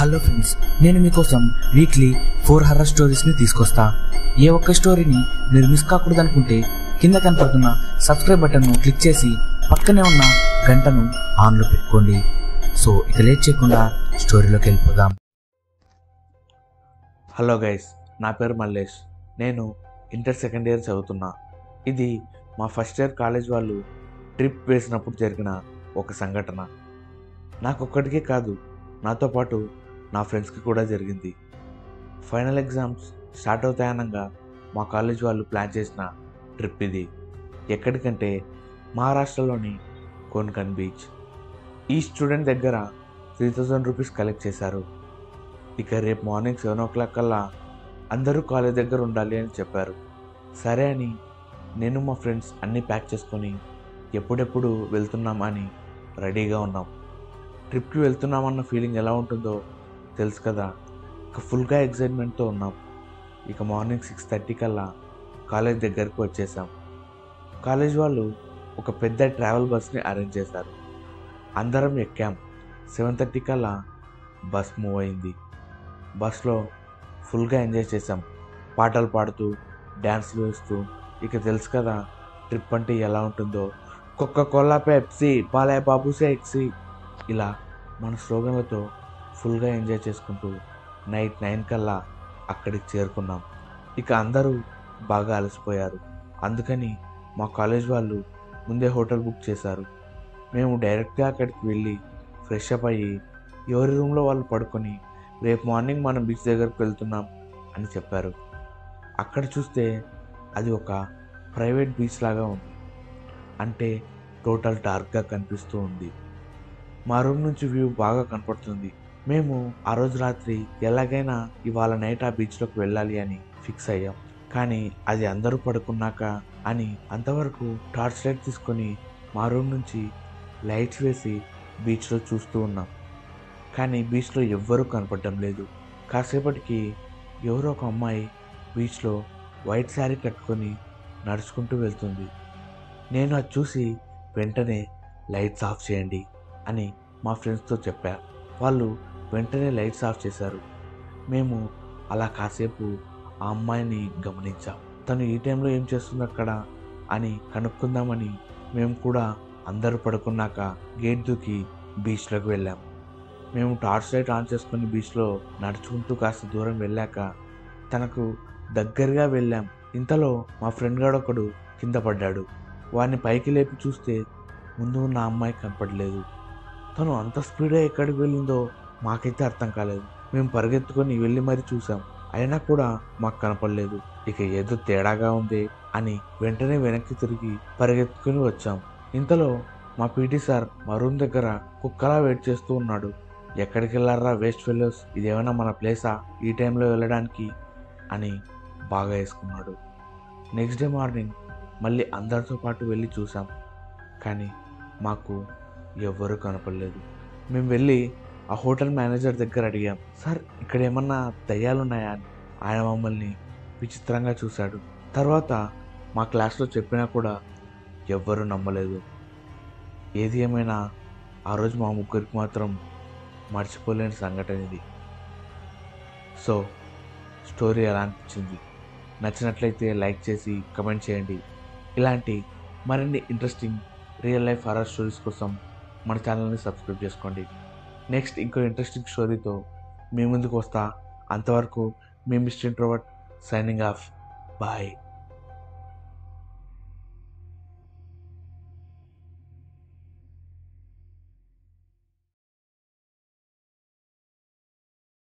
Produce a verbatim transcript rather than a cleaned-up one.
Hello friends, నేను మీకోసం weekly four horror స్టోరీస్ని తీసుకొస్తా. ఏ ఒక్క స్టోరీని మీరు మిస్ కాకూడదు అనుకుంటే కింద కనపడుతున్న సబ్స్క్రైబ్ బటన్ను క్లిక్ చేసి పక్కనే ఉన్న గంటను ఆన్లో పెట్టుకోండి. సో ఇక లేట్ చేయకుండా స్టోరీలోకి వెళ్ళిపోదాం. హలో గైస్, నా పేరు మల్లేష్. నేను ఇంటర్ సెకండ్ ఇయర్ చదువుతున్నా. ఇది మా ఫస్ట్ ఇయర్ కాలేజ్ వాళ్ళు ట్రిప్ వేసినప్పుడు జరిగిన ఒక సంఘటన. నాకొక్కడికే కాదు, నాతో పాటు నా ఫ్రెండ్స్కి కూడా జరిగింది. ఫైనల్ ఎగ్జామ్స్ స్టార్ట్ అవుతాయనగా మా కాలేజ్ వాళ్ళు ప్లాన్ చేసిన ట్రిప్ ఇది. ఎక్కడికంటే మహారాష్ట్రలోని కోన్కన్ బీచ్. ఈ స్టూడెంట్ దగ్గర త్రీ థౌజండ్ రూపీస్ కలెక్ట్ చేశారు. ఇక రేపు మార్నింగ్ సెవెన్ ఓ క్లాక్ కల్లా అందరూ కాలేజ్ దగ్గర ఉండాలి అని చెప్పారు. సరే అని నేను మా ఫ్రెండ్స్ అన్నీ ప్యాక్ చేసుకొని ఎప్పుడెప్పుడు వెళ్తున్నామని రెడీగా ఉన్నాం. ట్రిప్కి వెళ్తున్నామన్న ఫీలింగ్ ఎలా ఉంటుందో తెలుసు కదా. ఇక ఫుల్గా ఎగ్జైట్మెంట్తో ఉన్నాం. ఇక మార్నింగ్ సిక్స్ థర్టీ కల్లా కాలేజ్ దగ్గరికి వచ్చేసాం. కాలేజ్ వాళ్ళు ఒక పెద్ద ట్రావెల్ బస్ని అరేంజ్ చేశారు. అందరం ఎక్కాం. సెవెన్ థర్టీ కల్లా బస్ మూవ్ అయింది. బస్లో ఫుల్గా ఎంజాయ్ చేసాం, పాటలు పాడుతూ డ్యాన్స్లు వేస్తూ. ఇక తెలుసు కదా ట్రిప్ అంటే ఎలా ఉంటుందో. కోకా కోలా పెప్సీ పాలే బాబుసే ఎక్సీ, ఇలా మన స్లోగన్లతో ఫుల్గా ఎంజాయ్ చేసుకుంటూ నైట్ నైన్ కల్లా అక్కడికి చేరుకున్నాం. ఇక అందరూ బాగా అలసిపోయారు. అందుకని మా కాలేజ్ వాళ్ళు ముందే హోటల్ బుక్ చేశారు. మేము డైరెక్ట్గా అక్కడికి వెళ్ళి ఫ్రెష్ అప్ అయ్యి ఎవరి రూమ్లో వాళ్ళు పడుకొని రేపు మార్నింగ్ మనం బీచ్ దగ్గరకు వెళ్తున్నాం అని చెప్పారు. అక్కడ చూస్తే అది ఒక ప్రైవేట్ బీచ్ లాగా ఉంది. అంటే టోటల్ డార్క్గా కనిపిస్తూ ఉంది. మా రూమ్ నుంచి వ్యూ బాగా కనపడుతుంది. మేము ఆ రోజు రాత్రి ఎలాగైనా ఇవాళ నైట్ ఆ బీచ్లోకి వెళ్ళాలి అని ఫిక్స్ అయ్యాం. కానీ అది అందరూ పడుకున్నాక అని అంతవరకు టార్చ్ లైట్ తీసుకొని మా రూమ్ నుంచి లైట్స్ వేసి బీచ్లో చూస్తూ ఉన్నాం. కానీ బీచ్లో ఎవ్వరూ కనపడడం లేదు. కాసేపటికి ఎవరో ఒక అమ్మాయి బీచ్లో వైట్ శారీ కట్టుకొని నడుచుకుంటూ వెళ్తుంది. నేను అది చూసి వెంటనే లైట్స్ ఆఫ్ చేయండి అని మా ఫ్రెండ్స్తో చెప్పా. వాళ్ళు వెంటనే లైట్స్ ఆఫ్ చేశారు. మేము అలా కాసేపు ఆ అమ్మాయిని గమనించాం. తను ఈ టైంలో ఏం చేస్తుంది అక్కడ అని కనుక్కుందామని మేము కూడా అందరూ పడుకున్నాక గేట్ దూకి బీచ్లోకి వెళ్ళాం. మేము టార్చ్ లైట్ ఆన్ చేసుకుని బీచ్లో నడుచుకుంటూ కాస్త దూరం వెళ్ళాక తనకు దగ్గరగా వెళ్ళాం. ఇంతలో మా ఫ్రెండ్ గాడు ఒకడు కింద పడ్డాడు. వాడిని పైకి లేపి చూస్తే ముందు ఉన్న అమ్మాయి కనపడలేదు. తను అంత స్పీడ్గా ఎక్కడికి వెళ్ళిందో మాకైతే అర్థం కాలేదు. మేము పరిగెత్తుకొని వెళ్ళి మరీ చూసాం, అయినా కూడా మాకు కనపడలేదు. ఇక ఏదో తేడాగా ఉంది అని వెంటనే వెనక్కి తిరిగి పరిగెత్తుకుని వచ్చాం. ఇంతలో మా పీటీ సార్ మా రూమ్ దగ్గర కుక్కలా వెయిట్ చేస్తూ ఉన్నాడు. ఎక్కడికి వెళ్ళారా వేస్ట్ ఫెలోస్, ఇదేమైనా మన ప్లేసా ఈ టైంలో వెళ్ళడానికి అని బాగా వేసుకున్నాడు. నెక్స్ట్ డే మార్నింగ్ మళ్ళీ అందరితో పాటు వెళ్ళి చూసాం. కానీ మాకు ఎవ్వరూ కనపడలేదు. మేము వెళ్ళి ఆ హోటల్ మేనేజర్ దగ్గర అడిగాం, సార్ ఇక్కడ ఏమన్నా దయ్యాలు ఉన్నాయా అని. ఆయన మమ్మల్ని విచిత్రంగా చూశాడు. తర్వాత మా క్లాస్లో చెప్పినా కూడా ఎవ్వరూ నమ్మలేదు. ఏది ఏమైనా ఆ రోజు మా ముగ్గురికి మాత్రం మర్చిపోలేని సంఘటన ఇది. సో స్టోరీ ఎలా అనిపించింది? నచ్చినట్లయితే లైక్ చేసి కమెంట్ చేయండి. ఇలాంటి మరిన్ని interesting real life horror stories కోసం మన ఛానల్ని సబ్స్క్రైబ్ చేసుకోండి. నెక్స్ట్ ఇంకో ఇంట్రెస్టింగ్ స్టోరీతో మీ ముందుకు వస్తా. అంతవరకు మీ Mister Introvert signing off. Bye.